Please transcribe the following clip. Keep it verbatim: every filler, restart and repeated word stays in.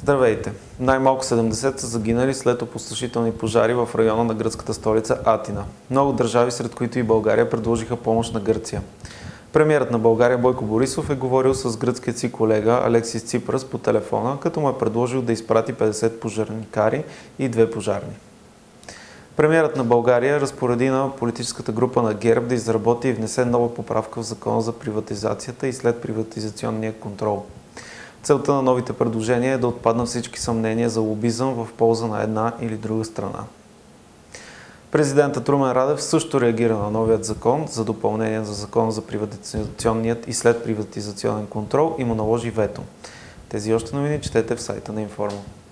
Здравейте! Най-малко седемдесет са загинали след опустошителни пожари в района на гръцката столица Атина. Много държави, сред които и България, предложиха помощ на Гърция. Премиерът на България Бойко Борисов е говорил с гръцкият си колега Алексис Ципрас по телефона, като му е предложил да изпрати петдесет пожарникари и две пожарни. Премиерът на България разпореди на политическата група на ГЕРБ да изработи и внесе нова поправка в Закона за приватизацията и следприватизационния контрол. Целта на новите предложения е да отпаднат всички съмнения за лобизъм в полза на една или друга страна. Президентът Румен Радев също реагира на новият закон за допълнение за Закона за приватизационният и следприватизационен контрол и му наложи вето. Тези още новини четете в сайта на Информа.